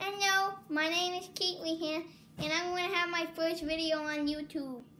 Hello, my name is Keith Lehan, and I'm going to have my first video on YouTube.